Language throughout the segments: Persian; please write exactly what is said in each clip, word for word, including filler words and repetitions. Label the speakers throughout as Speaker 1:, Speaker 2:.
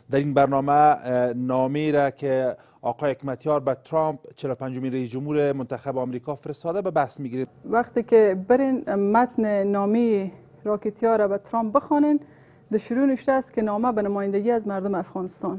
Speaker 1: در این برنامه نامه‌ای را که آقای حکمتیار به ترامپ چهل و پنجمین رئیس جمهور منتخب آمریکا فرستاده به بحث میگیرید.
Speaker 2: وقتی که برین متن نامه راکتیار را به ترامپ بخوانین، در شروع نوشته است که نامه به نمایندگی از مردم افغانستان.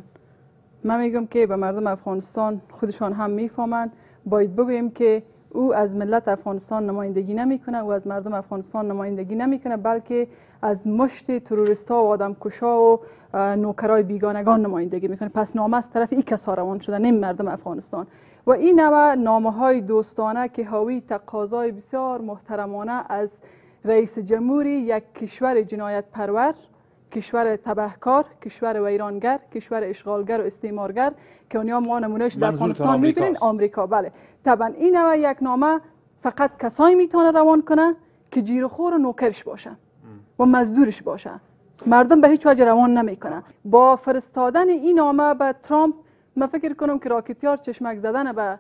Speaker 2: من میگم که به مردم افغانستان خودشان هم میفهمند، باید بگوییم که او از ملت افغانستان نمایندگی نمیکنه، او از مردم افغانستان نمایندگی نمیکنه، بلکه از مشت تروریستا و آدمکشا و نوکرای بیگانگان نمایندگی میکنه. پس نامه از طرف این کسا روان شده، نه مردم افغانستان. و این نوع نامه های دوستانه که حاوی تقاضای بسیار محترمانه از رئیس جمهوری یک کشور جنایت پرور، کشور تبهکار، کشور ویرانگر، کشور اشغالگر و استعمارگر که اونیا ما نمونهش در افغانستان میبینین، آمریکا. بله طبعا این نوع یک نامه فقط کسایی میتونه روان کنه که جیرخور و نوکرش باشه و مزدورش باشه. مردم به هیچ وجه روان نمیکنه. با فرستادن این نامه به ترامپ من فکر کنم که راکتیار چشمک زدن به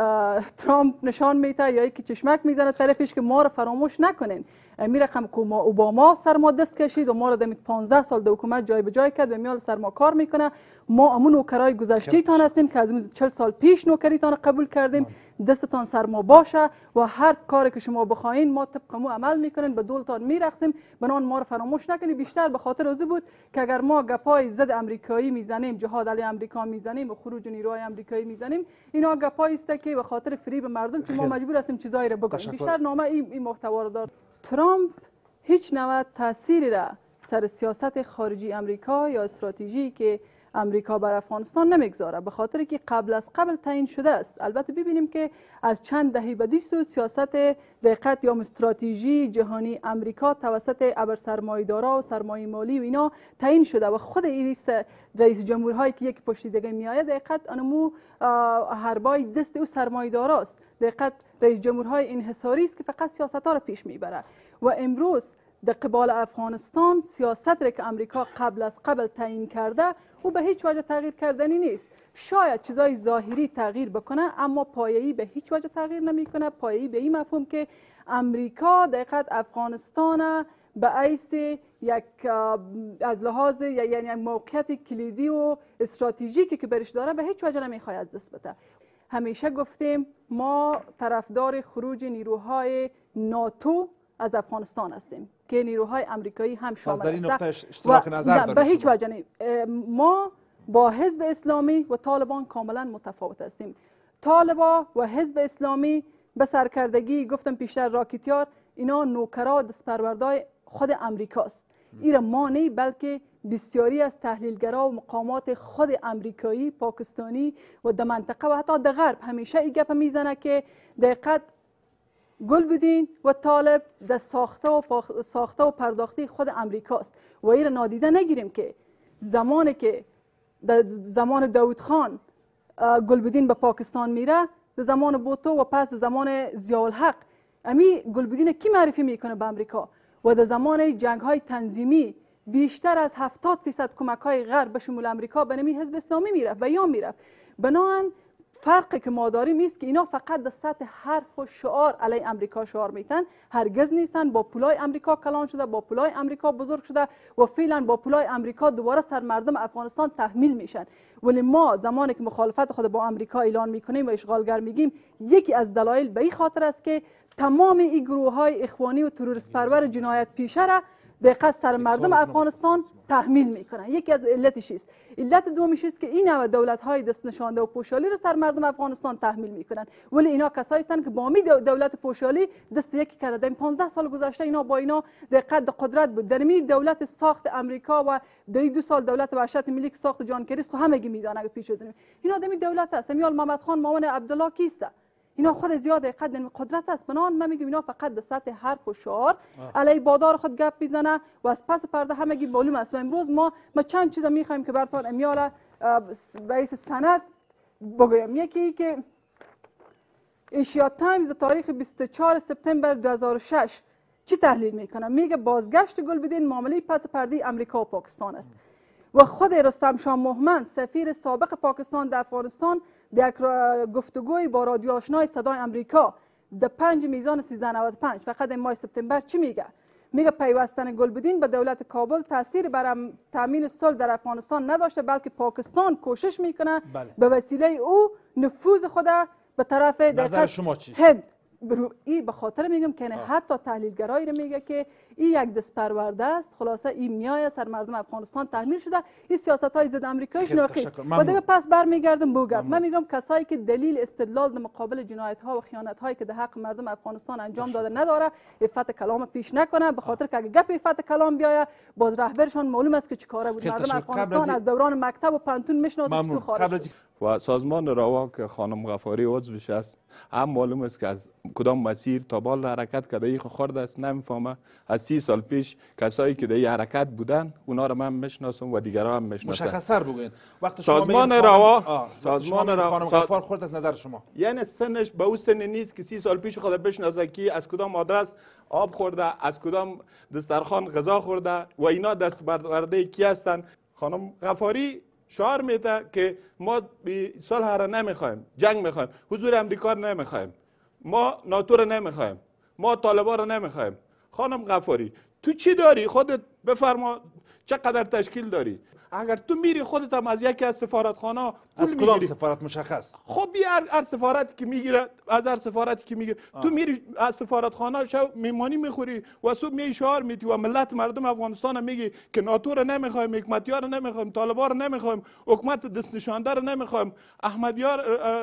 Speaker 2: ترامپ نشان میده، یا که چشمک میزنه طرفش که ما رو فراموش نکنین. می رقم که اوباما سر ما دست کشید و ما رو دمید پانزده سال در حکومت جای به جای کرد و میال سر ما کار میکنه. ما امون نوکرای گذشته تان هستیم که از چهل سال پیش نوکری تان قبول کردیم. دستتان سر ما باشه و هر کاری که شما بخواین ما طبق مو عمل میکنین، به دولتان میرقصیم. بنان ما رو فراموش نکنید. بیشتر به خاطر از بود که اگر ما گپای ضد امریکایی میزنیم، جهاد علیه امریکا میزنیم و خروج نیروهای امریکایی میزنیم، اینا گپایی است که به خاطر فریب مردم که ما مجبور هستیم چیزایی رو بگیم. بیشتر نامه این, این محتوا رو داره. ترامپ هیچ نوع تأثیری را سر سیاست خارجی امریکا یا استراتژی که امریکا بر افغانستان نمیگذاره، به خاطر که قبل از قبل تعیین شده است. البته ببینیم که از چند دهه بعدی سو سیاست دقت یا استراتژی جهانی امریکا توسط ابر سرمایه‌دارا و سرمایه مالی و اینا تعیین شده و خود این رئیس جمهورهایی که یک پشت دیگه میآید دقت انمو حربای دست او سرمایه‌داراست. دقت رئیس جمهورهای انحصاری است که فقط سیاست‌ها را پیش میبره. و امروز در قبال افغانستان سیاست را که امریکا قبل از قبل تعیین کرده او به هیچ وجه تغییر کردنی نیست. شاید چیزای ظاهری تغییر بکنه اما پایه‌ای به هیچ وجه تغییر نمیکنه. پایه‌ای به این مفهوم که امریکا دقیقاً افغانستان به حیث یک از لحاظ یعنی موقعیت کلیدی و استراتژیکی که برش داره به هیچ وجه نمیخواد از دست بده. همیشه گفتیم ما طرفدار خروج نیروهای ناتو از افغانستان هستیم که نیروهای امریکایی هم شامل است و به هیچ وجه نمی. ما با حزب اسلامی و طالبان کاملا متفاوت هستیم. طالبان و حزب اسلامی به سرکردگی گفتم پیشتر راکتیار اینا نوکرا دستپروردای خود امریکاست. این ما نه بلکه بسیاری از تحلیلگرا و مقامات خود امریکایی، پاکستانی و در منطقه و حتی در غرب همیشه این گپ میزنه که دقیقاً گلبدین و طالب در ساخته و ساخته و پرداختی خود امریکاست و این را نادیده نگیریم که زمانی که در زمان داود خان گلبدین به پاکستان میره، در زمان بوتو و پس در زمان ضیاءالحق امی گلبدین کی معرفی میکنه به امریکا و در زمان جنگ های تنظیمی بیشتر از هفتاد فیصد کمک های غرب به شمول امریکا به نمی حزب اسلامی میرفت و یا میرفت. بنابراین فرقی که ما داریم است که اینا فقط در سطح حرف و شعار علیه امریکا شعار میتن، هرگز نیستن با پولای امریکا کلان شده، با پولای امریکا بزرگ شده و فعلا با پولای امریکا دوباره سر مردم افغانستان تحمیل میشن. ولی ما زمانی که مخالفت خود با امریکا اعلان میکنیم و اشغالگر میگیم، یکی از دلایل به این خاطر است که تمام این گروه های اخوانی و تروریست پرور جنایت پیشه را دقیقاً سر مردم افغانستان تحمیل میکنن. یکی از علتش است. علت دومش است که این نوع دولت های دست نشانده و پوشالی را سر مردم افغانستان تحمیل میکنن، ولی اینا کسایی هستند که با می دولت پوشالی دست یکی کرده. پانزده سال گذشته اینا با اینا دقیقاً قدرت بود. در می دولت ساخت امریکا و دو دو سال دولت وحشت ملی که ساخت جان کریس خو همگی میدانه پیش از اینا دمی دولت است. میال محمد خان معاون عبدالله کیست؟ اینا خود زیاد قدر قدرت است. بنان من میگم اینا فقط در سطح حرف و شعار علی بادار خود گپ میزنه و از پس پرده همگی معلوم است. و امروز ما ما چند چیزا میخوایم که براتون امیاله به سند بگویم. یکی که ایشیا تایمز تاریخ بیست و چهارم سپتامبر دو هزار و شش چی تحلیل میکنه؟ میگه بازگشت گلبدین معامله پس پرده امریکا و پاکستان است. و خود رستم شاه مهمند سفیر سابق پاکستان در افغانستان در گفتگوی با رادیو آشنای صدای امریکا در پنج میزان سیزده نود و پنج فقط ماه سپتامبر چی میگه؟ میگه پیوستن گلبدین به دولت کابل تاثیر بر تامین صلح در افغانستان نداشته، بلکه پاکستان کوشش میکنه
Speaker 1: بله.
Speaker 2: به وسیله او نفوذ خود به طرف
Speaker 1: نظر شما چیست؟
Speaker 2: هند. این به خاطر میگم که نه حتی تحلیلگرایی رو میگه که این یک دست پرورده است، خلاصه این میای سر مردم افغانستان تحمیل شده، این سیاست های ضد آمریکایی ناقص. و دیگه پس برمیگردم به گپ. من میگم کسایی که دلیل استدلال در مقابل جنایت ها و خیانت هایی که در حق مردم افغانستان انجام داده نداره، عفت کلام پیش نکنه، به خاطر که اگه گپ عفت کلام بیاید باز رهبرشان معلوم است که چیکاره بود. مردم افغانستان از دوران مکتب و پانتون میشناسه که تو خارج
Speaker 3: و سازمان روا که خانم غفاری عضوش است، هم معلوم است که از کدام مسیر تا بال حرکت کرده ای خورده است نمیفهمه. از سی سال پیش کسایی که در این حرکت بودن اونا رو من میشناسم و دیگران هم میشناسم.
Speaker 1: مشخص‌تر بگوین وقتی
Speaker 3: سازمان روا سازمان روا
Speaker 1: خانم غفار خورد از نظر شما
Speaker 3: یعنی سنش به اون سن نیست که سی سال پیش خود بشناسه که از کدام آدرس آب خورده، از کدام دسترخوان غذا خورده و اینا دست برده کی هستن. خانم غفاری شعار میده که ما صلح را نمیخوایم، جنگ میخوایم، حضور امریکا را نمیخوایم، ما ناتو را نمیخوایم، ما طالبان را نمیخوایم. خانم غفاری تو چی داری؟ خودت بفرما چقدر تشکیل داری؟ اگر تو میری خودت هم از یکی از سفارتخانه
Speaker 1: از کدام سفارت مشخص؟
Speaker 3: خب هر هر سفارتی که میگیره، از هر سفارتی که میگیره تو میری از سفارتخانه شو میمانی میخوری و صبح می شعار میدی و ملت مردم افغانستان میگی که ناتو رو نمیخوایم، حکمتیار رو نمیخوایم، طالبان رو نمیخوایم، حکومت دست نشانده رو نمیخوایم، احمدیار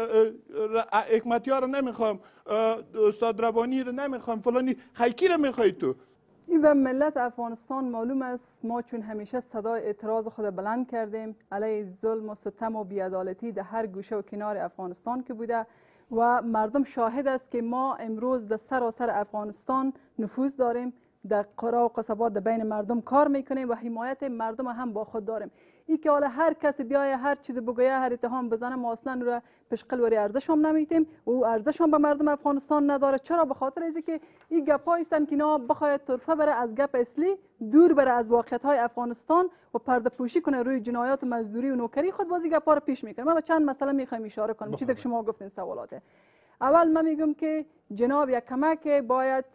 Speaker 3: حکمتیار رو نمیخوایم، استاد ربانی رو نمیخوایم، فلانی خیکی رو میخوای تو.
Speaker 2: این به ملت افغانستان معلوم است ما چون همیشه صدای اعتراض خود بلند کردیم علیه ظلم و ستم و بی‌عدالتی در هر گوشه و کنار افغانستان که بوده و مردم شاهد است که ما امروز در سراسر افغانستان نفوذ داریم، در قرى و قصبات در بین مردم کار میکنیم و حمایت مردم هم با خود داریم. این که حالا هر کسی بیایه هر چیز بگویه، هر اتهام بزنه، ما اصلا رو پشقل وری ارزش هم نمیتیم و او ارزش هم به مردم افغانستان نداره. چرا؟ به خاطر اینکه که این گپایی هستند که اینا بخواید طرفه بره از گپ اصلی، دور بره از واقعیت های افغانستان و پرده پوشی کنه روی جنایات و مزدوری و نوکری خود، بازی گپا رو پیش میکنه. من به چند مسئله میخوایم اشاره کنم چیزی که شما گفتین سوالاته. اول من میگم که جناب یک کمک باید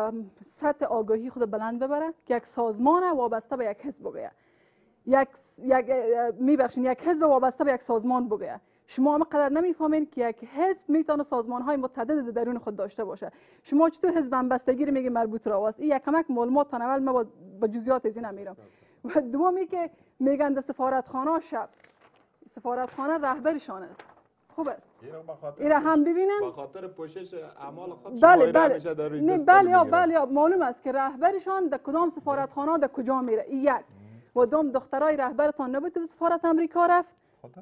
Speaker 2: سطح آگاهی خود بلند ببره که یک سازمان وابسته به یک حزب بگه، یک یک میبخشین یک حزب وابسته به یک سازمان بگه. شما هم قدر نمیفهمین که یک حزب میتونه سازمان های متعدد درون خود داشته باشه. شما چطور حزب همبستگی رو میگی مربوط راست؟ این یک کمک معلومات تا اول ما با جزئیات از این نمیرم. و دومی که میگن در سفارتخانه شب سفارتخانه رهبرشان است. خوب است. اینا هم ببینن
Speaker 3: به خاطر پوشش اعمال خود
Speaker 2: بله بله نه بله یا بله یا معلوم است که رهبرشان در کدام سفارتخانه در کجا میره. یک و دوم دخترای رهبرتان نبود که سفارت امریکا رفت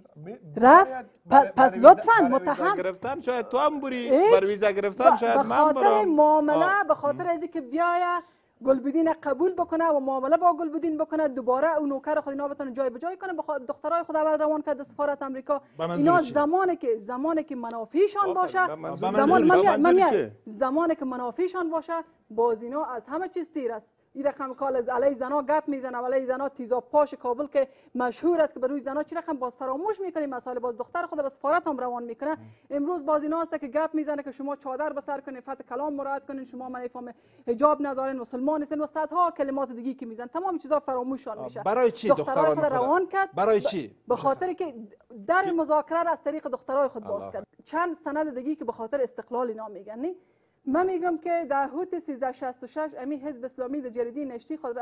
Speaker 2: رفت پس پس لطفاً متهم
Speaker 3: گرفتن شاید تو هم بری بر ویزا گرفتن شاید من برم.
Speaker 2: به خاطر معامله به خاطر اینکه که بیاید گلبدین قبول بکنه و معامله با گلبدین بکنه، دوباره اون نوکر خود اینا بتونه جای به جای کنه، بخاطر دخترای خود اول روان کرد سفارت امریکا. اینا زمانی که زمانی که منافعشان باشه زمان من زمانی که منافعشان باشه باز اینا از همه چیز تیر است. این رقم کال علی زنا گپ میزنه و علی زنا تیزا پاش کابل که مشهور است که بر روی زنا چی رقم باز فراموش میکنه مسائل، باز دختر خود به سفارت هم روان میکنه. امروز باز اینا است که گپ میزنه که شما چادر به سر کنین، فتح کلام مراعات کنین، شما نمیفهمه حجاب ندارین، مسلمان هستین و صدها کلمات دیگه که میزنن، تمام چیزا فراموششان میشه.
Speaker 1: برای چی دختران خود
Speaker 2: روان کرد؟
Speaker 1: برای چی؟
Speaker 2: به خاطر که در مذاکره از طریق دخترای خود باز کرد. چند سند دیگه که به خاطر استقلال اینا میگن. من میگم که در حدود سیزده شصت و شش امی حزب اسلامی در جریده نشری خود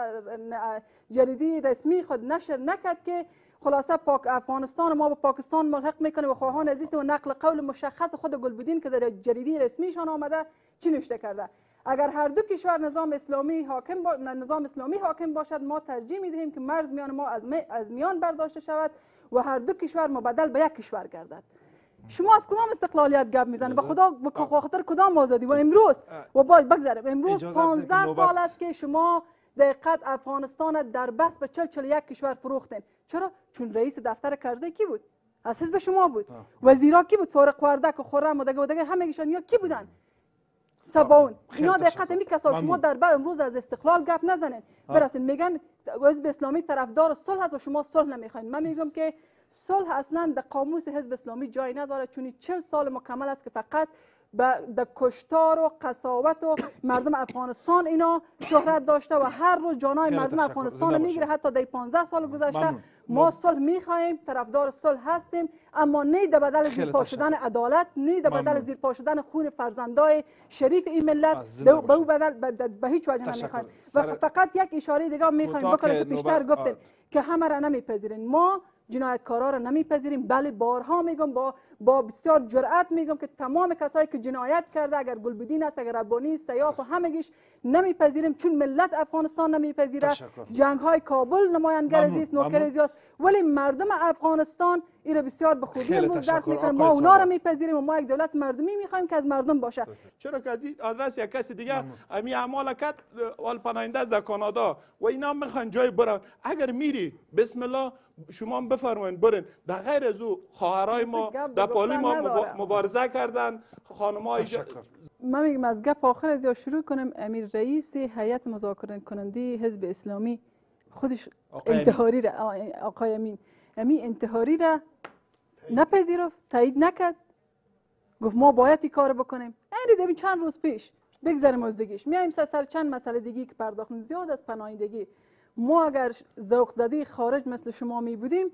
Speaker 2: جریده رسمی خود نشر نکرد که خلاصه پاک افغانستان ما با پاکستان ملحق میکنه و خواهان عزیز و نقل قول مشخص خود گلبدین که در جریده رسمیشان آمده چی نوشته کرده. اگر هر دو کشور نظام اسلامی حاکم با... نظام اسلامی حاکم باشد ما ترجیح میدهیم که مرز میان ما از, می... از میان برداشته شود و هر دو کشور مبدل به یک کشور گردد. شما از کدام استقلالیت گپ میزنه؟ به خدا به خاطر کدام آزادی؟ و امروز و باید بگذارم امروز پانزده سال است که شما دقیقت افغانستان در بس به چل چل یک کشور فروختین. چرا؟ چون رئیس دفتر کرزی کی بود؟ از حزب شما بود. وزیرا کی بود؟ فارق وردک و خرم و دیگه و دیگه همگیشان یا کی بودن؟ سباون. اینا دقیقت می کسا شما در بعد امروز از استقلال گپ نزنین. برسین میگن حزب اسلامی طرفدار صلح است و شما صلح نمیخواین. من میگم که صلح اصلا در قاموس حزب اسلامی جای نداره، چون چهل سال مکمل است که فقط به کشتار و قساوت و مردم افغانستان اینا شهرت داشته و هر روز جانای مردم افغانستان رو میگیره. حتی در پانزده سال گذشته ما صلح میخواهیم، طرفدار صلح هستیم، اما نه در بدل زیرپا شدن عدالت، نه در بدل زیرپا شدن خون فرزندای شریف این ملت، به او بدل به هیچ وجه نمیخوایم. و فقط یک اشاره دیگه میخوایم بکنیم که بیشتر گفتیم که همه را نمیپذیرین. ما جنایتکارا را نمیپذیریم، بله بارها میگم، با با بسیار جرأت میگم که تمام کسایی که جنایت کرده، اگر گلبدین است، اگر ربانی است، سیاف و همگیش نمیپذیریم، چون ملت افغانستان نمیپذیره. جنگ های کابل نماینگر عزیز نوکر است، ولی مردم افغانستان این را بسیار به خوبی امروز درک میکنه. ما اونا را میپذیریم و ما یک دولت مردمی میخوایم که از مردم باشه.
Speaker 3: چرا که از این آدرس یک کسی دیگه امی اعمال کرد وال پناهنده است در کانادا و اینا میخوان جای برن، اگر میری بسم الله شما بفرمایید برین. در غیر از او خواهرای ما در پالی ما مبارزه کردن، خانم‌های
Speaker 2: ما میگم از گپ آخر از یا شروع کنم. امیر رئیس هیئت مذاکره کننده حزب اسلامی خودش انتحاری را، آقای امین امین انتحاری را نپذیرفت، تایید نکرد، گفت ما باید این کار بکنیم. این چند روز پیش بگذاریم از دیگهش میایم سر چند مسئله دیگه که پرداختیم. زیاد از پناهندگی ما اگر ذوق زده خارج مثل شما می بودیم،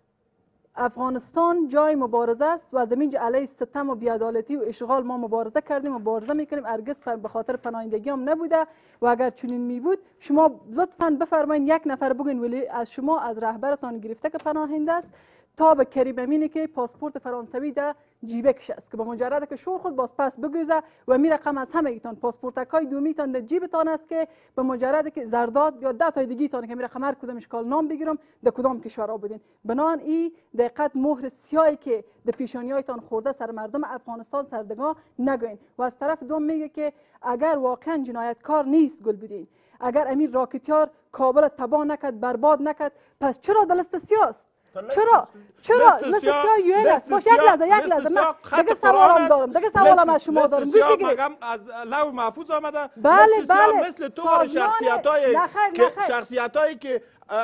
Speaker 2: افغانستان جای مبارزه است و از همین علیه ستم و بی‌عدالتی و اشغال ما مبارزه کردیم و مبارزه میکنیم. ارگز به خاطر پناهندگی هم نبوده و اگر چنین می بود شما لطفاً بفرمایید یک نفر بگین ولی از شما از رهبرتان گرفته که پناهنده است تا به کریم امینی که پاسپورت فرانسوی در جیبکش است که با مجرد که شور خود باز پس بگریزه و می رقم از همه ایتان پاسپورتکای دومیتان در جیبتان است که به مجرد که زرداد یا ده تای دیگه تان که می رقم هر کدام اشکال نام بگیرم در کدام کشورها بدین. بنان این دقت مهر سیاهی که در پیشانیایتان خورده سر مردم افغانستان سردگاه نگوین. و از طرف دوم میگه که اگر واقعا جنایتکار نیست گلبدین، اگر امیر راکتیار کابل تباه نکرد، برباد نکرد، پس چرا در لیست سیاه است؟ چرا؟ چرا؟ لیست سیاه یو ان است. باش یک لحظه یک لحظه من دیگه سوالم دارم. دیگه سوالم از شما دارم. گوش بگیرید.
Speaker 3: از لو محفوظ آمده.
Speaker 2: بله بله.
Speaker 3: مثل تو شخصیتای که شخصیتایی که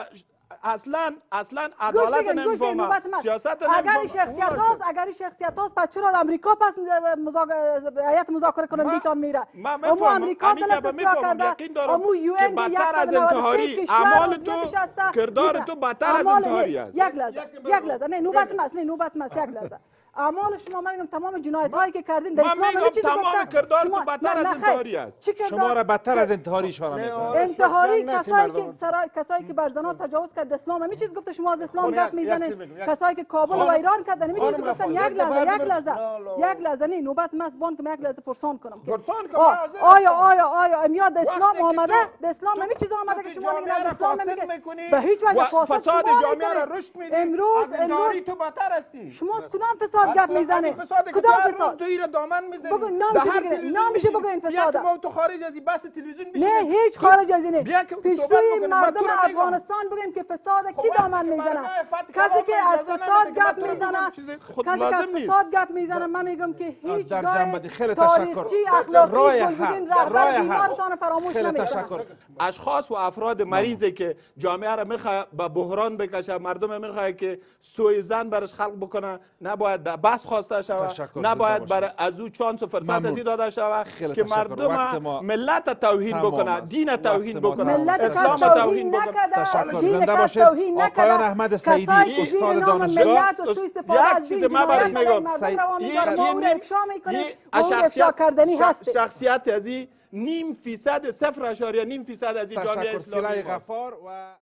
Speaker 3: اصلا اصلا عدالت نمیفهمه، سیاست نمیفهمه.
Speaker 2: اگر شخصیت هاست اگر شخصیت هاست پس چرا آمریکا پس هیئت مذاکره کننده تان میره؟
Speaker 3: امو آمریکا دلست سیاه کرده، امو یو ان بدتر از انتحاری، اعمال تو کردار تو بدتر از انتحاری است.
Speaker 2: یک لحظه یک لحظه نه نوبت ماست نه نوبت ماست یک لحظه. اعمال شما من میگم تمام جنایت هایی که کردین در اسلام همه چیز
Speaker 3: گفتم. تمام کردار تو بدتر از انتحاری است.
Speaker 1: شما را بدتر از انتحاری اشاره میکنید.
Speaker 2: انتحاری کسایی که کسایی که بر زنان تجاوز کرد اسلام همه چیز گفته شما از اسلام گپ میزنید. کسایی که کابل و ایران کردن همه چیز گفتن. یک لحظه یک لحظه یک لحظه نه نوبت ماست بان که یک لحظه پرسان کنم. آیا آیا آیا امیاد اسلام اومده؟ در اسلام همه چیز اومده که شما میگید از اسلام میگید به هیچ وجه
Speaker 3: فساد جامعه را رشد میدید.
Speaker 2: امروز امروز
Speaker 3: تو بدتر هستی.
Speaker 2: شما از کدام فساد گپ میزنه؟
Speaker 3: کدام فساد؟ تو ایران دامن میزنی.
Speaker 2: بگو نامش بگو نامش بگو این فساد.
Speaker 3: ما تو خارج از این بس تلویزیون بشین.
Speaker 2: نه هیچ خارج از اینه. پیشروی مردم افغانستان بگیم که فساد کی دامن میزنه؟ کسی که از فساد گپ میزنه، کسی که از فساد گپ میزنه من میگم که هیچ
Speaker 1: در جنبندی خیلی
Speaker 2: تشکر. رای
Speaker 1: حق
Speaker 2: فراموش
Speaker 1: نمیکنه.
Speaker 3: اشخاص و افراد مریضی که جامعه را میخواد به بحران بکشه، مردم میخواد که سوی زن برش خلق بکنه، نباید بس خواسته شود، نباید برای از او چانس و فرصت ازی داده شود که مردم ملت توهین بکنه، دین توهین بکنه، اسلام توهین بکنه.
Speaker 1: تشکر. زنده باشید آقایان احمد سعیدی استاد دانشگاه.
Speaker 3: یک چیز من برات میگم، شخصیت ازی نیم فیصد صفر اشاریه نیم فیصد از این جامعه اسلامی
Speaker 1: غفار و